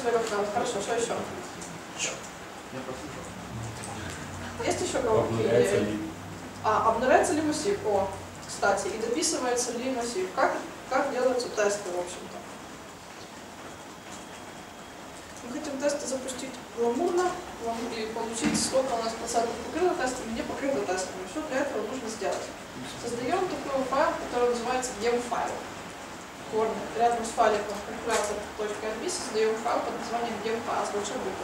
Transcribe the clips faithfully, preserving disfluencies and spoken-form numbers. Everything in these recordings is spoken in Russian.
флаг. Хорошо, что еще? Есть еще кого-то? А, обновляется ли массив? О, кстати, и дописывается ли массив? Как, как делаются тесты, в общем-то? Мы хотим тесты запустить гламурно и получить, сколько у нас процентов покрыто тестами, не покрыто тестами. Что для этого нужно сделать? Создаем такой файл, который называется gem-файл. Рядом с файликом calculator.rb создаем файл под названием gem-файл с большой буквы.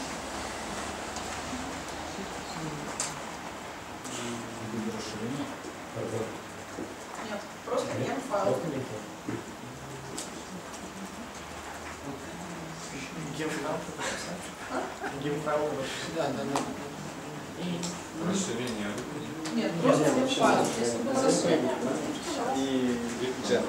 Нет, просто gem-файл. Гем-файл? А? Гем-файл? Да, да, да. И расширение. Нет, просто gem-файл. Если было расширение, и джем.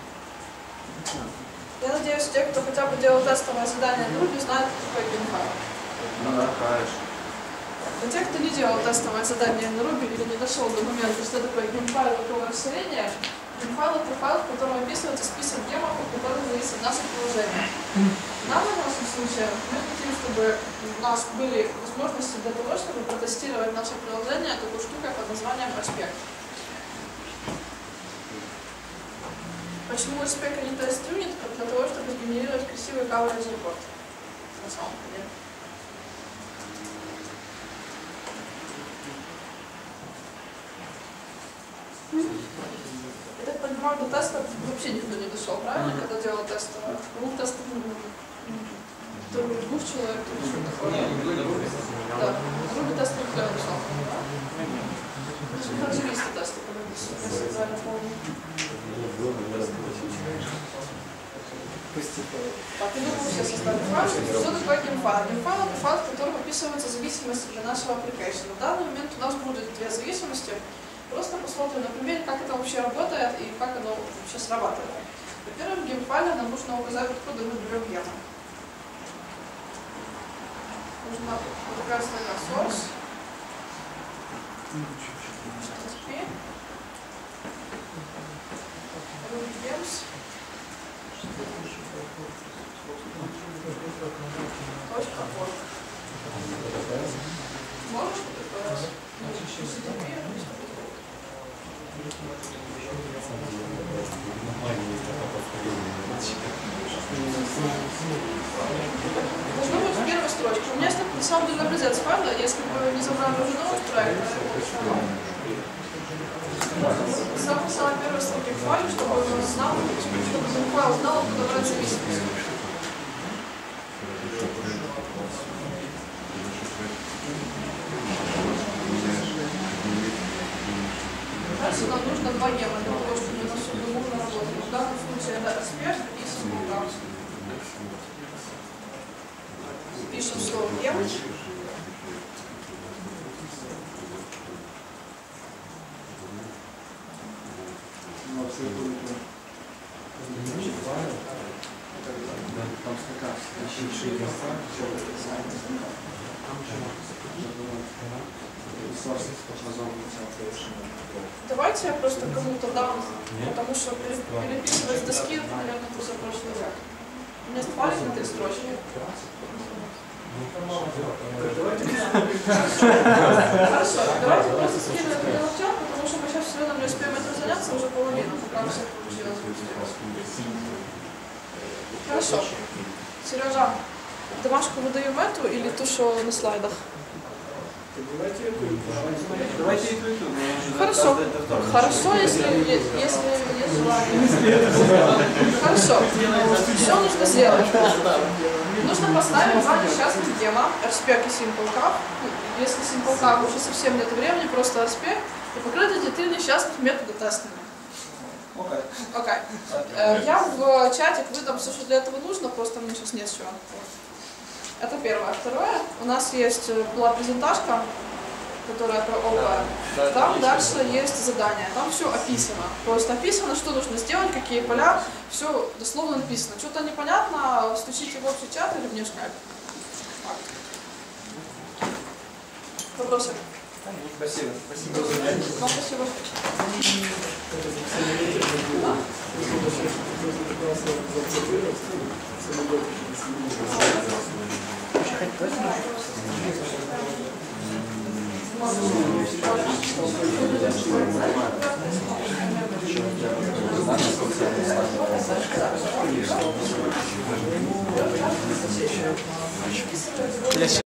Я надеюсь, те, кто хотя бы делал тестовое задание на Ruby, знают, что такое gem-файл. Ну да, конечно. Для тех, кто не делал тестовое задание на Ruby или не дошел до момента, что такое gem-файл и какого расширения, gem-файл — это файл, в котором описывается список гемов, от которых зависит наше приложение. Нам в нашем случае мы хотим, чтобы у нас были возможности для того, чтобы протестировать наше приложение такой штукой под названием RSpec. Почему RSpec, а не тест-юнит? Для того, чтобы сгенерировать красивый coverage report. На самом деле. Я так понимаю, до теста вообще никто не дошел, правильно, mm-hmm. когда делал тест? Был тест двух человек, или что такое? Нет, не были Руби. Да, Руби тест никто не дошел. Как же есть тесты, если я правильно помню. Так, я думаю, все составили файл. Что такое gem-файл? Gem-файл — это файл, в котором описываются зависимости для нашего application. В данный момент у нас будет две зависимости. Просто посмотрим на примере, как это вообще работает и как оно вообще срабатывает. Во-первых, в гем-файле нам нужно указать, откуда мы берем гемы. Нужно такая строка source, http, root gems, точка org. Можешь такое раз? Должно быть в первой строчке. У меня есть на самом деле образец файла, если бы не забрали уже новый проект, самая первая строка в файле, чтобы он знал, чтобы файл знал, откуда брать зависимость. Дальше нам нужно два гема для того, чтобы у нас все гламурно работало. В данном случае это RSpec и SimpleCout. Пишем слово гем. Давайте я просто кому-то дам, потому что переписывать с доски, наверное, просто прошлый век. У меня есть файлик на три строчки. Хорошо, давайте просто скину это дело в чат, потому что мы сейчас все равно не успеем этим заняться, уже половину, пока все получилось. Хорошо. Сережа, домашку выдаем эту или ту, что на слайдах? Давайте и ту, Давайте и ту, и ту. Хорошо. Хорошо, если есть желание. Хорошо. Что нужно сделать? Нужно поставить два несчастных гема, RSpec и SimpleCout. Если SimpleCout уже совсем нет времени, просто RSpec, и покрыть эти три несчастных метода тестами. Окей. Okay. Okay. Я в чатик выдам все, что для этого нужно, просто мне сейчас нет чего. Это первое. Второе, у нас есть была презентажка, которая про ОП. Да, там дальше есть задание, там все описано. Просто описано, что нужно сделать, какие поля, все дословно написано. Что-то непонятно, стучите в общий чат или мне в скайп. Вопросы? Спасибо. Спасибо за занятие. Вам спасибо. Да? Для